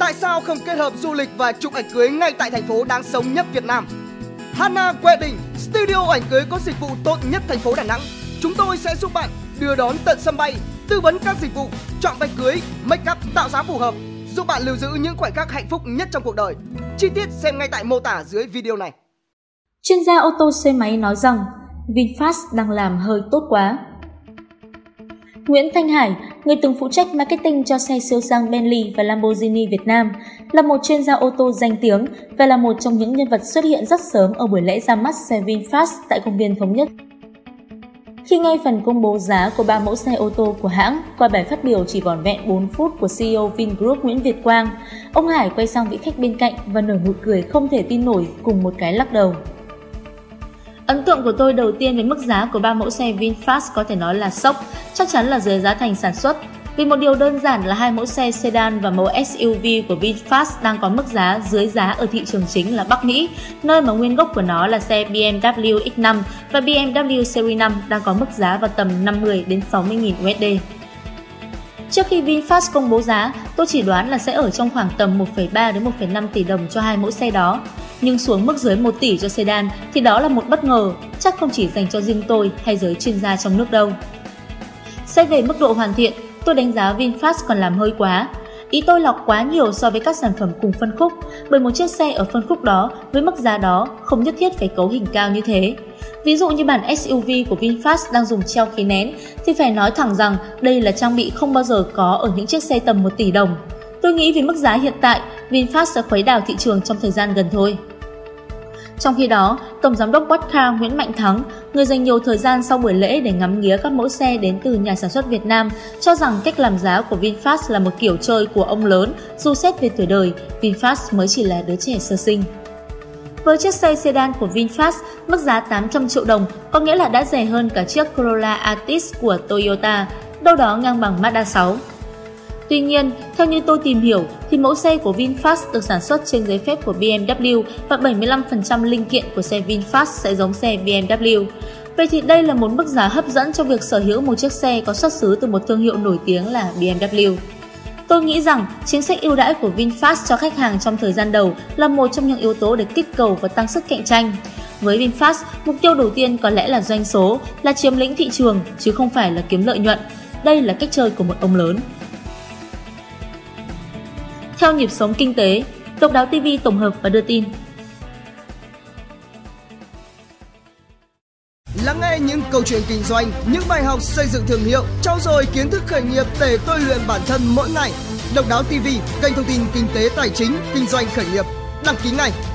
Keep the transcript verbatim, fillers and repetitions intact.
Tại sao không kết hợp du lịch và chụp ảnh cưới ngay tại thành phố đáng sống nhất Việt Nam? Hana Wedding, studio ảnh cưới có dịch vụ tốt nhất thành phố Đà Nẵng. Chúng tôi sẽ giúp bạn đưa đón tận sân bay, tư vấn các dịch vụ, chọn váy cưới, make up tạo giá phù hợp, giúp bạn lưu giữ những khoảnh khắc hạnh phúc nhất trong cuộc đời. Chi tiết xem ngay tại mô tả dưới video này. Chuyên gia ô tô xe máy nói rằng VinFast đang làm hơi tốt quá. Nguyễn Thanh Hải, người từng phụ trách marketing cho xe siêu sang Bentley và Lamborghini Việt Nam, là một chuyên gia ô tô danh tiếng và là một trong những nhân vật xuất hiện rất sớm ở buổi lễ ra mắt xe VinFast tại công viên Thống Nhất. Khi nghe phần công bố giá của ba mẫu xe ô tô của hãng qua bài phát biểu chỉ vỏn vẹn bốn phút của xê e ô Vingroup Nguyễn Việt Quang, ông Hải quay sang vị khách bên cạnh và nở nụ cười không thể tin nổi cùng một cái lắc đầu. Ấn tượng của tôi đầu tiên với mức giá của ba mẫu xe VinFast có thể nói là sốc, chắc chắn là dưới giá thành sản xuất. Vì một điều đơn giản là hai mẫu xe sedan và mẫu ét u vê của VinFast đang có mức giá dưới giá ở thị trường chính là Bắc Mỹ, nơi mà nguyên gốc của nó là xe bê em W X năm và bê em W Series năm đang có mức giá vào tầm năm mươi đến sáu mươi nghìn u ét đê. Trước khi VinFast công bố giá, tôi chỉ đoán là sẽ ở trong khoảng tầm một phẩy ba đến một phẩy năm tỷ đồng cho hai mẫu xe đó. Nhưng xuống mức dưới một tỷ cho sedan thì đó là một bất ngờ, chắc không chỉ dành cho riêng tôi hay giới chuyên gia trong nước đâu. Xét về mức độ hoàn thiện, tôi đánh giá VinFast còn làm hơi quá. Ý tôi lọc quá nhiều so với các sản phẩm cùng phân khúc, bởi một chiếc xe ở phân khúc đó với mức giá đó không nhất thiết phải cấu hình cao như thế. Ví dụ như bản ét u vê của VinFast đang dùng treo khí nén thì phải nói thẳng rằng đây là trang bị không bao giờ có ở những chiếc xe tầm một tỷ đồng. Tôi nghĩ vì mức giá hiện tại, VinFast sẽ khuấy đảo thị trường trong thời gian gần thôi. Trong khi đó, Tổng giám đốc Watcar Nguyễn Mạnh Thắng, người dành nhiều thời gian sau buổi lễ để ngắm nghía các mẫu xe đến từ nhà sản xuất Việt Nam, cho rằng cách làm giá của VinFast là một kiểu chơi của ông lớn, dù xét về tuổi đời, VinFast mới chỉ là đứa trẻ sơ sinh. Với chiếc xe sedan của VinFast, mức giá tám trăm triệu đồng có nghĩa là đã rẻ hơn cả chiếc Corolla Altis của Toyota, đâu đó ngang bằng Mazda sáu. Tuy nhiên, theo như tôi tìm hiểu, thì mẫu xe của VinFast được sản xuất trên giấy phép của bê em W và bảy mươi lăm phần trăm linh kiện của xe VinFast sẽ giống xe bê em W. Vậy thì đây là một mức giá hấp dẫn cho việc sở hữu một chiếc xe có xuất xứ từ một thương hiệu nổi tiếng là bê em W. Tôi nghĩ rằng chính sách ưu đãi của VinFast cho khách hàng trong thời gian đầu là một trong những yếu tố để kích cầu và tăng sức cạnh tranh. Với VinFast, mục tiêu đầu tiên có lẽ là doanh số, là chiếm lĩnh thị trường chứ không phải là kiếm lợi nhuận. Đây là cách chơi của một ông lớn. Theo nhịp sống kinh tế, Độc Đáo ti vi tổng hợp và đưa tin. Lắng nghe những câu chuyện kinh doanh, những bài học xây dựng thương hiệu, trau dồi kiến thức khởi nghiệp để tôi luyện bản thân mỗi ngày. Độc Đáo ti vi, kênh thông tin kinh tế tài chính, kinh doanh khởi nghiệp. Đăng ký ngay.